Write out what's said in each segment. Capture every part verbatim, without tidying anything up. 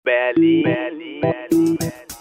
Berlin, Berlin, Berlin,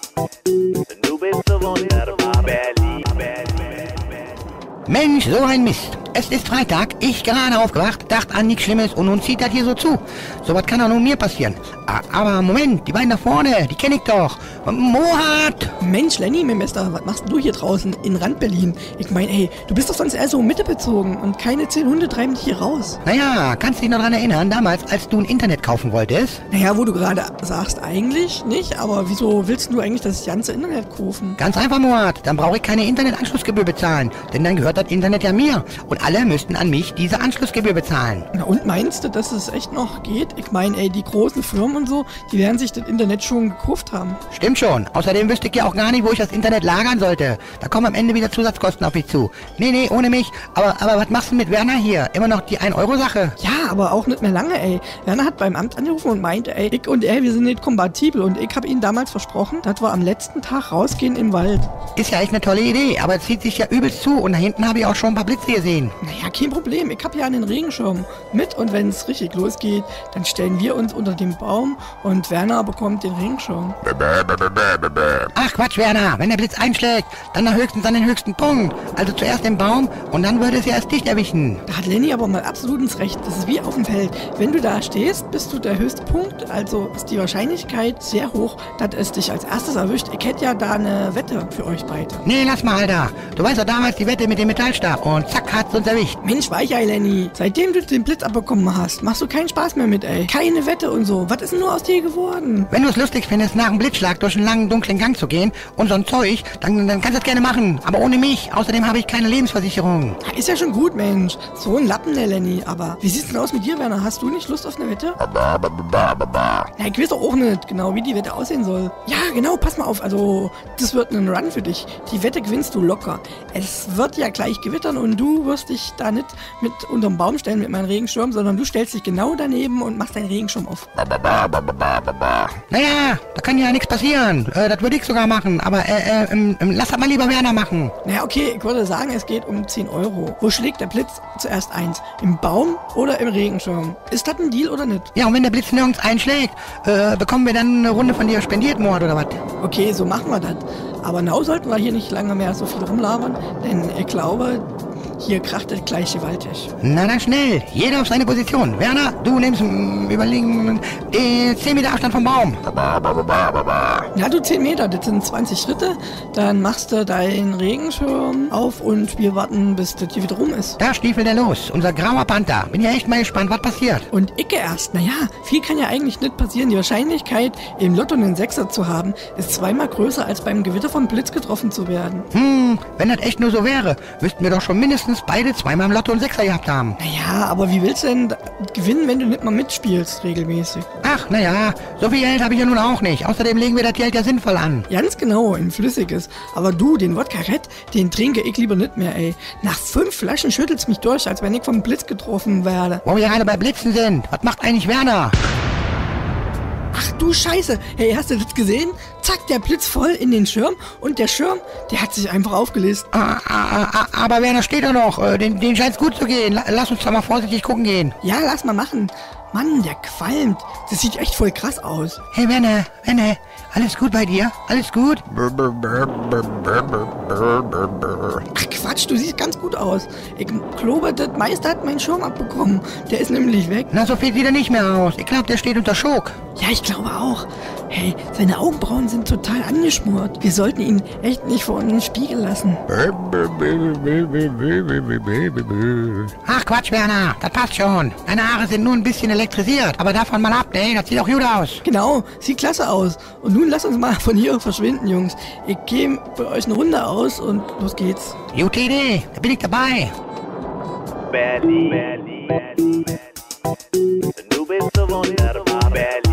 du bist so wunderbar, Berlin, Berlin, Berlin. Mensch, so ein Mist. Es ist Freitag, ich gerade aufgewacht, dachte an nichts Schlimmes und nun zieht das hier so zu. So was kann doch nur mir passieren. Aber Moment, die beiden da vorne, die kenne ich doch. Mohat! Mensch, Lenny, mein Bester, was machst du hier draußen in Rand-Berlin? Ich meine, ey, du bist doch sonst eher so mittebezogen und keine zehn Hunde treiben dich hier raus. Naja, kannst du dich noch daran erinnern, damals, als du ein Internet kaufen wolltest? Naja, wo du gerade sagst, eigentlich nicht, aber wieso willst du eigentlich das ganze Internet kaufen? Ganz einfach, Mohat, dann brauche ich keine Internetanschlussgebühr bezahlen, denn dann gehört das Internet ja mir. Und alle müssten an mich diese Anschlussgebühr bezahlen. Na und meinst du, dass es echt noch geht? Ich meine, ey, die großen Firmen und so, die werden sich das Internet schon gekauft haben. Stimmt schon. Außerdem wüsste ich ja auch gar nicht, wo ich das Internet lagern sollte. Da kommen am Ende wieder Zusatzkosten auf mich zu. Nee, nee, ohne mich. Aber, aber was machst du mit Werner hier? Immer noch die ein Euro Sache? Ja, aber auch nicht mehr lange, ey. Werner hat beim Amt angerufen und meinte, ey, ich und er, wir sind nicht kompatibel. Und ich habe ihm damals versprochen, dass wir am letzten Tag rausgehen im Wald. Ist ja echt eine tolle Idee, aber es zieht sich ja übelst zu. Und da hinten habe ich auch schon ein paar Blitze gesehen. Naja, kein Problem. Ich habe ja einen Regenschirm mit. Und wenn es richtig losgeht, dann stellen wir uns unter den Baum und Werner bekommt den Regenschirm. Ach Quatsch, Werner. Wenn der Blitz einschlägt, dann höchstens an den höchsten Punkt. Also zuerst den Baum und dann würde es ja erst dich erwischen. Da hat Lenny aber mal absolut ins Recht. Das ist wie auf dem Feld. Wenn du da stehst, bist du der höchste Punkt. Also ist die Wahrscheinlichkeit sehr hoch, dass es dich als erstes erwischt. Ich hätte ja da eine Wette für euch beide. Nee, lass mal, Alter. Du weißt doch damals die Wette mit dem Metallstab und zack, hat's uns erwischt. Mensch, Weichei, Lenny. Seitdem du den Blitz abbekommen hast, machst du keinen Spaß mehr mit, ey. Keine Wette und so. Was ist denn nur aus dir geworden? Wenn du es lustig findest, nach einem Blitzschlag durch einen langen, dunklen Gang zu gehen und so ein Zeug, dann, dann kannst du das gerne machen. Aber ohne mich. Außerdem habe ich keine Lebensversicherung. Ja, ist ja schon gut, Mensch. So ein Lappen, der Lenny. Aber wie sieht's denn aus mit dir, Werner? Hast du nicht Lust auf eine Wette? Na, ich weiß doch auch nicht genau, wie die Wette aussehen soll. Ja, genau, pass mal auf. Also, das wird ein Run für dich. Die Wette gewinnst du locker. Es wird ja gleich gewittern und du wirst dich da nicht mit unterm Baum stellen mit meinem Regenschirm, sondern du stellst dich genau daneben und machst deinen Regenschirm auf. Naja, da kann ja nichts passieren. Äh, das würde ich sogar machen. Aber äh, äh, ähm, lass das mal lieber Werner machen. Naja, okay, ich würde sagen, es geht um zehn Euro. Wo schlägt der Blitz zuerst eins? Im Baum oder im Regenschirm? Ist das ein Deal oder nicht? Ja, und wenn der Blitz nirgends einschlägt, äh, bekommen wir dann eine Runde von dir spendiert, Mord, oder was? Okay, so machen wir das. Aber now sollten wir hier nicht lange mehr so viel rumlabern, denn ich glaube, hier kracht es gleich gewaltig. Na dann schnell, jeder auf seine Position. Werner, du nimmst, mh, überlegen, äh, zehn Meter Abstand vom Baum. Na du, zehn Meter, das sind zwanzig Schritte. Dann machst du deinen Regenschirm auf und wir warten, bis das hier wieder rum ist. Da stiefelt er los, unser grauer Panther. Bin ja echt mal gespannt, was passiert. Und ich erst, naja, viel kann ja eigentlich nicht passieren. Die Wahrscheinlichkeit, im Lotto einen Sechser zu haben, ist zweimal größer, als beim Gewitter vom Blitz getroffen zu werden. Hm, wenn das echt nur so wäre, müssten wir doch schon mindestens beide zweimal im Lotto und Sechser gehabt haben. Naja, aber wie willst du denn gewinnen, wenn du nicht mal mitspielst, regelmäßig? Ach, naja, so viel Geld habe ich ja nun auch nicht. Außerdem legen wir das Geld ja sinnvoll an. Ganz genau, in Flüssiges. Aber du, den Wodka Red, den trinke ich lieber nicht mehr, ey. Nach fünf Flaschen schüttelt's mich durch, als wenn ich vom Blitz getroffen werde. Wo wir gerade bei Blitzen sind, was macht eigentlich Werner? Ach du Scheiße, hey, hast du das gesehen? Zack, der Blitz voll in den Schirm und der Schirm, der hat sich einfach aufgelöst. Ah, ah, ah, aber Werner steht da noch, den, den scheint's gut zu gehen. Lass uns da mal vorsichtig gucken gehen. Ja, lass mal machen. Mann, der qualmt. Das sieht echt voll krass aus. Hey Werner, Werner, alles gut bei dir? Alles gut? Ach Quatsch, du siehst ganz gut aus. Ich glaube, das Meister hat meinen Schirm abbekommen. Der ist nämlich weg. Na, so viel sieht er nicht mehr aus. Ich glaube, der steht unter Schock. Ja, ich glaube auch. Hey, seine Augenbrauen sind total angeschmort. Wir sollten ihn echt nicht vor uns Spiegel lassen. Ach Quatsch, Werner, das passt schon. Deine Haare sind nur ein bisschen elektrisiert. Aber davon mal ab, ey, das sieht auch gut aus. Genau, sieht klasse aus. Und nun lasst uns mal von hier verschwinden, Jungs. Ich gehe bei euch eine Runde aus und los geht's. Gute Idee, da bin ich dabei. Berlin, Berlin, Berlin, du bist so wunderbar, Berlin.